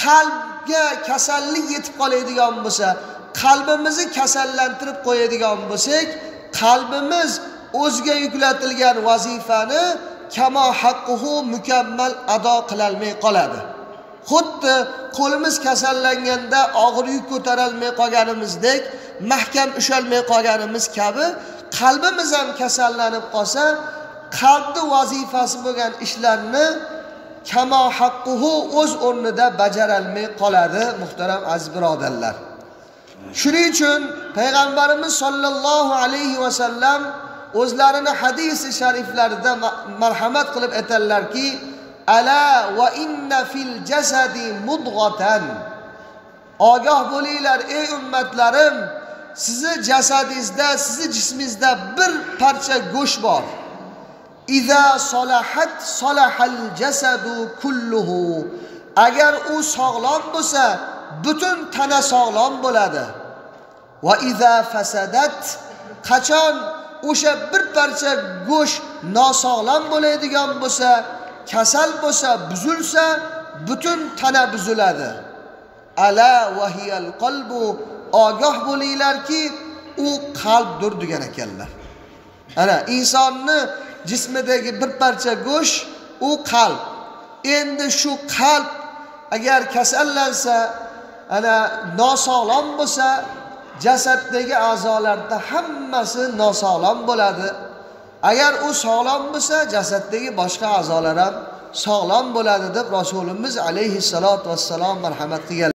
qalbga kasallik yetib qoladigan bo'lsa, qalbimizni kasallantirib qo'yadigan bo'lsak, qalbimiz o'ziga yuklatilgan vazifani kama haqquhu mukammal ado qila olmay qoladi. Xuddi qo'limiz kasallanganda og'ir yuk ko'tara olmay qolganimizdek, mahkam ushalmay qolganimiz kabi, qalbimiz ham kasallanib qolsa, qalbning vazifasi bo'lgan ishlarni kama haqquhu o'z o'rnida bajara olmay qoladi, muhtaram aziz birodarlar. Shuning uchun payg'ambarimiz sollallohu alayhi va sallam o'zlarini hadis-i shariflarida marhamat qilib aytadilarki, ala va inna fil jasadi mudghatan. Ogoh bo'linglar ey ummatlarim, sizni jasadingizda, sizni jismingizda bir parcha go'sht bor. İza salahat salahal jasadu kulluhu. Agar u sog'lom bo'lsa, butun tana sog'lom bo'ladi. Va iza fasadat, qachon o'sha bir parcha go'sht nosog'lom bo'ladigan bo'lsa, kasal bo'lsa, buzilsa, butun tana buziladi. Ala va hiyal qalbu. Ogoh bo'linglarki, u qalbdir degan ekanlar. Ana insonni jismidagi bir parcha go'sht u qalb. Endi shu qalb agar kasallansa, ana nosog'lom bo'lsa, jasaddagi a'zolarda hammasi nosog'lom bo'ladi. Agar u sog'lom bo'lsa, jasaddagi boshqa a'zolar ham sog'lom bo'ladi deb Rasulimiz alayhissalot vassalom marhamat qilgan.